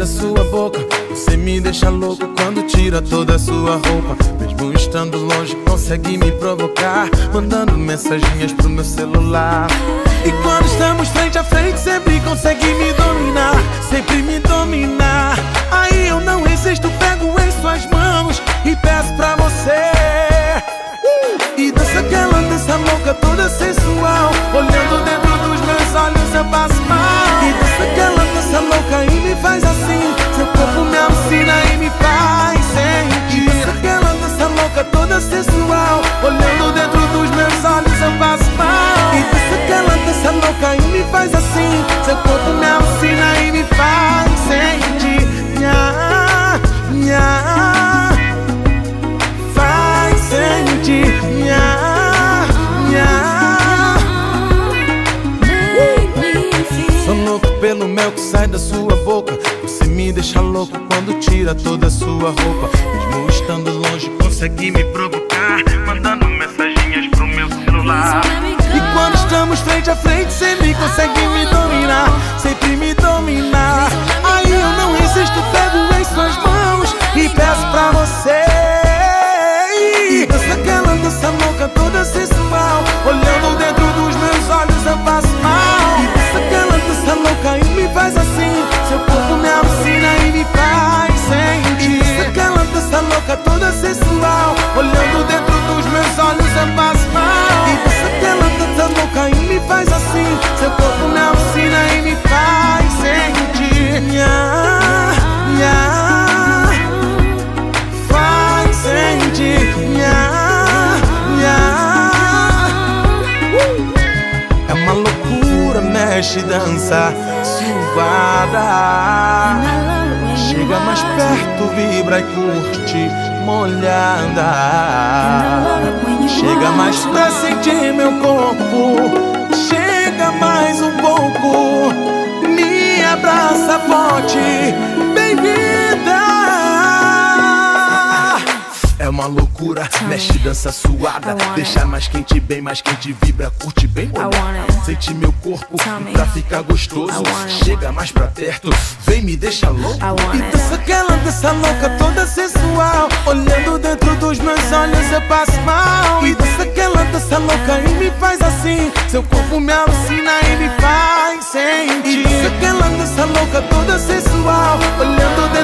da sua boca. Você me deixa louco quando tira toda a sua roupa. Mesmo estando longe consegue me provocar, mandando mensagens pro meu celular. E quando estamos frente a frente sempre consegue me dominar, sempre me dominar. Aí eu não resisto, pego em suas mãos e peço pra você. E dança aquela dança louca toda sensual, olhando dentro dos meus olhos eu passo mal. E dança aquela dança louca e me faz assim, seu corpo me alucina e me faz sentir. E dança aquela dança louca toda sensual, olhando dentro dos meus olhos eu passo mal. E dança aquela dança louca e me faz assim, seu corpo me alucina e me faz sentir. Nha, nha, faz sentir. Nha, nha. Sou louco pelo mel que sai da sua boca. Você me deixa louco quando tira toda a sua roupa. Mesmo estando longe consegue me provocar, mandando mensagens pro meu celular. E quando estamos frente a frente sempre consegue me dominar, sempre me dominar. Aí eu não resisto, pego em suas mãos e peço pra você. E dança aquela dança louca toda sensual, olhando dentro dos meus olhos eu passo mal. E dança aquela dança louca e me faz assim, seu corpo me alucina e me faz sentir. E dança aquela dança louca toda sensual, olhando dentro dos meus olhos eu passo mal. E dança aquela dança louca e me faz assim, seu corpo me alucina e me faz sentir. Nha, nha, faz sentir. Nha, nha. É uma loucura, mexe, dança, suada. Chega mais perto, vibra e curte, molhada. Chega mais pra sentir meu corpo, chega mais um pouco, me abraça forte, bem-vinda. É uma loucura, mexe, dança suada, deixa mais quente, bem mais quente, vibra, curte bem molhada. Sente meu corpo pra ficar gostoso, chega mais pra perto, vem me deixa louco. E dança aquela dança louca toda sensual, olhando dentro dos meus olhos eu passo mal. E dança aquela dança louca e me faz assim, seu corpo me alucina e me faz sentir. E dança aquela dança louca toda sensual, olhando dentro